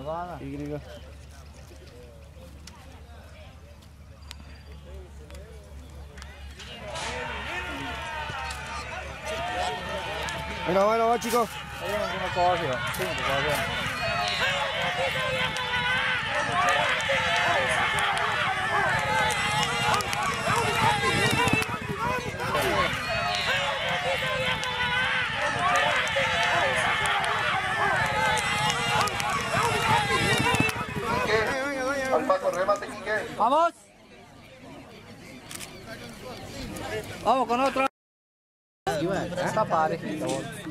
Y griego. Bueno, va chicos. Al Paco, remate, Quique. ¡Vamos! Vamos con otro. Está parejito.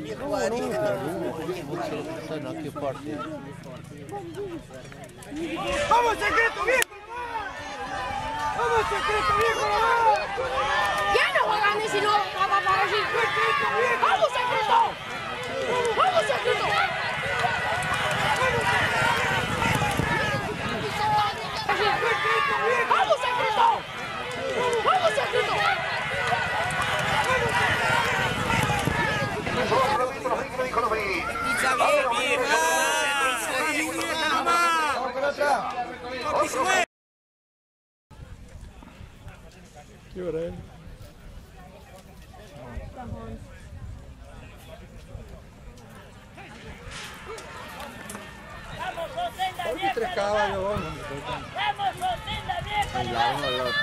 ¡Vamos, secreto viejo! ¡Vamos, secreto viejo! Ya no va a ganar si no va a parar así. ¡Vamos, secreto! ¡Vamos, secreto! ¡Vamos, secreto! ¡Vamos, secreto! ¿Qué hora es? Hoy 3 caballos, vamos. ¡Vamos, Sotenda, vieja!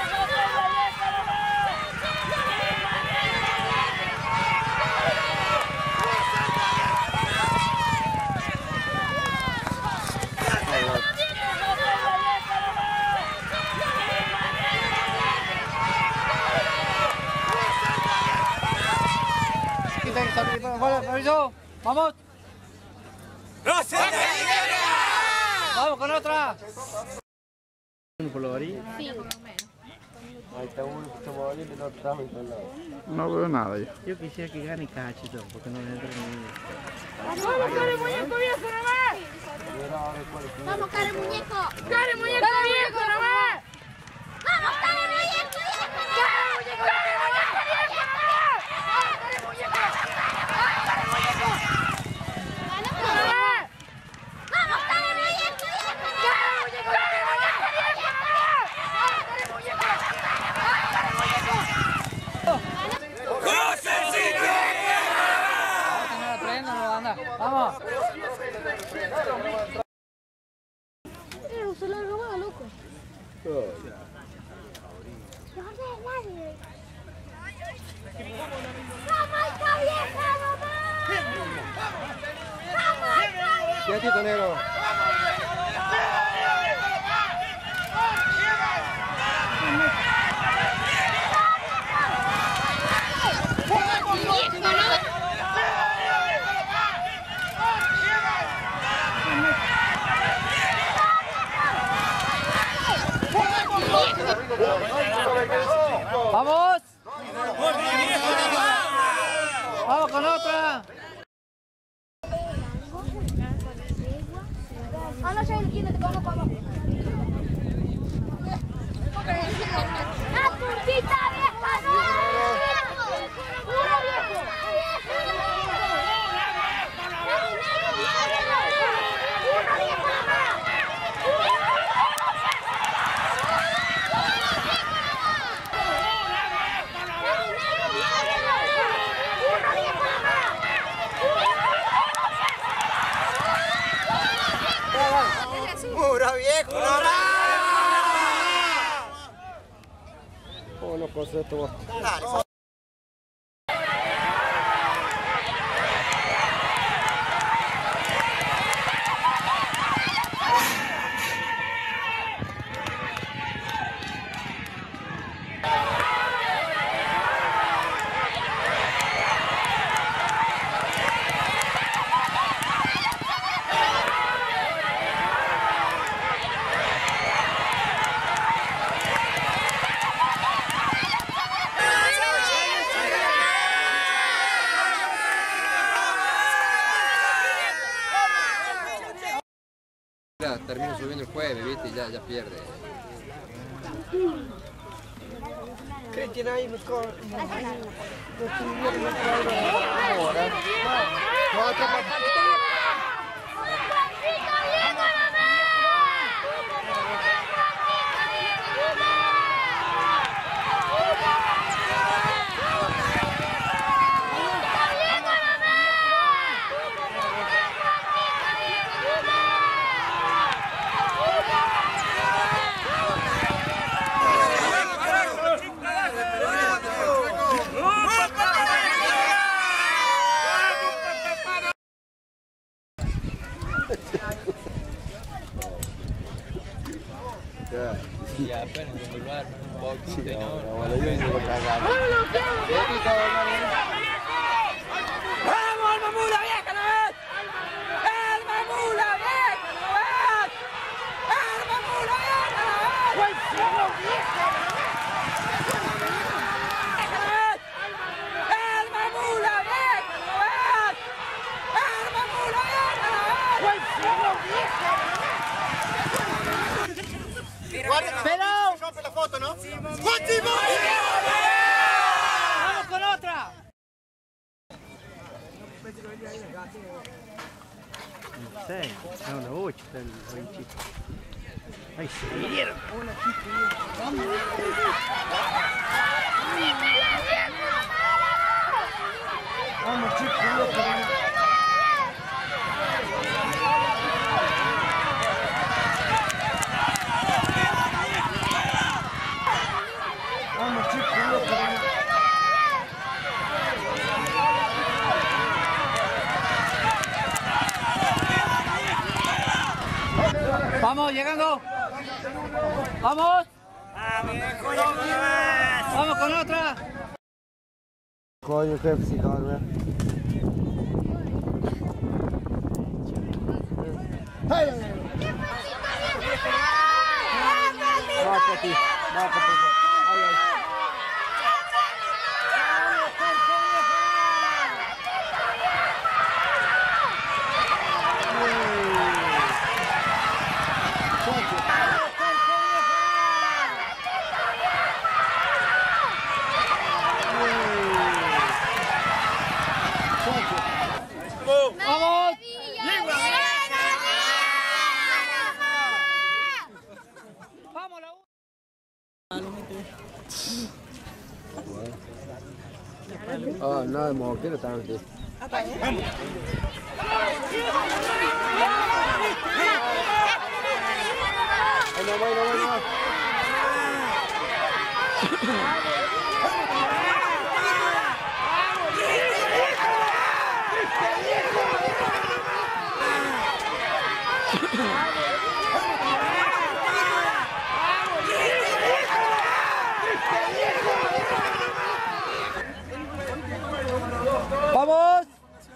¡Vamos! ¡Vamos con otra! ¿Por la varilla? Sí. Ahí está uno que estamos valiendo y no estamos en todos lados. No veo nada yo. Yo quisiera que gane Cachito, porque no le entra ni... ¡Vamos, care muñeco viejo nomás! ¡Vamos, care muñeco! ¡Care muñeco viejo nomás! ¡Vamos, care muñeco viejo nomás! ¡Care muñeco viejo nomás! ¡Care muñeco! ¡Care muñeco! ¡Vamos, care muñeco viejo nomás! ¡Care muñeco viejo nomás! ¡Care muñeco! ¡Care muñeco! ¡Vamos! Era un celular robado, loco. No sé nadie. ¡Vamos, hija vieja, mamá! ¡Vamos, hija vieja! Quietito, negro. ¡Vamos! ¡Vamos con otra! Ah, no sé quién te pongo para abajo. ¡La puntita vieja, no! ¡Puro viejo! ¡Puro viejo! ¿Cómo no cosa esto vos? Termino subiendo el jueves, ¿viste? Y ya pierde. Cristian ahí me corre. ¡Vamos, Y apenas en el bar, un poquito y no. Bueno, yo hice por cagar. ¡Vamos, el mamula vieja, no ves! ¡El mamula vieja, no ves! ¡El mamula vieja, no ves! ¡El mamula vieja, no ves! ¡El mamula vieja, no ves! ¡Pero! Se rompe la foto, ¿no? ¡Vamos con otra! Non sei, è una voce del vincito. Ai, si vinieron. Vamos, chicos, vamos, chicos, Vamos, llegando. Vamos. Vamos con otra. Coño, jefe, si calma. Va, papi, va, papi. Ay, ay. Vamos. Vamos la Ah, no, de moquero también. Ay, no voy, no voy, no voy. Vamos.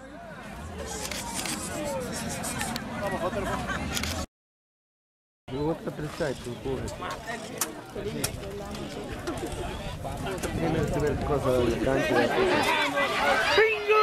Eu vou te apressar, tu porra. Primeiro tiver coisa de canto.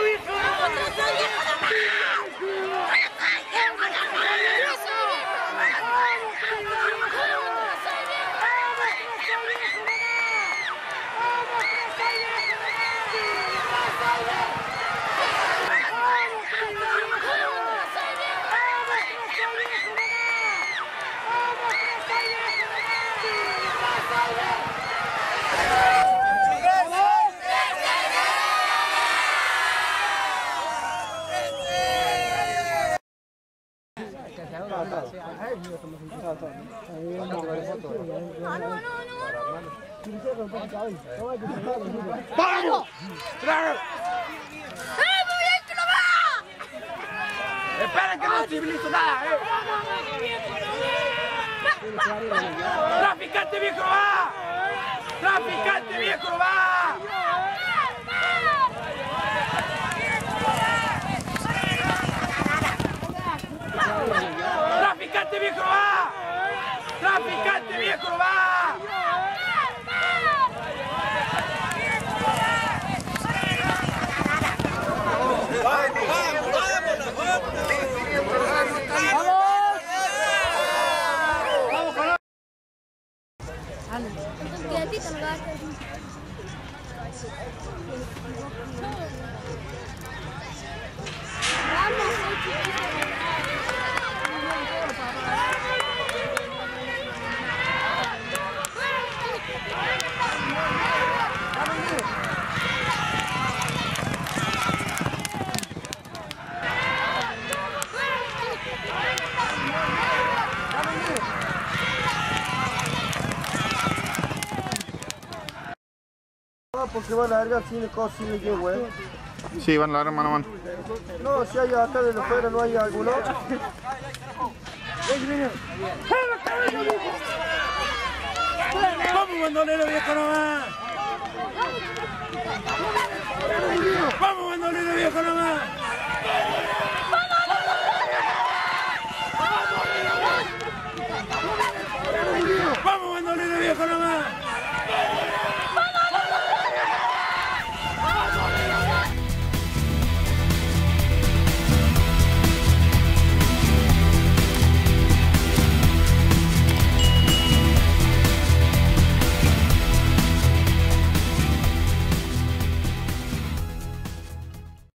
¡Vamos! ¡Esperen que no civilizo nada! ¡Traficante viejo va! ¡Traficante viejo va! ¡Traficante viejo va! ¡Traficante viejo va! Porque van a largar sin cosas sin que güey. Sí, van a largar mano a mano. No, si hay acá de afuera no hay alguno. bandolero viejo nomás! ¡Vamos, bandolero viejo nomás! ¡Vamos, bandolero viejo nomás!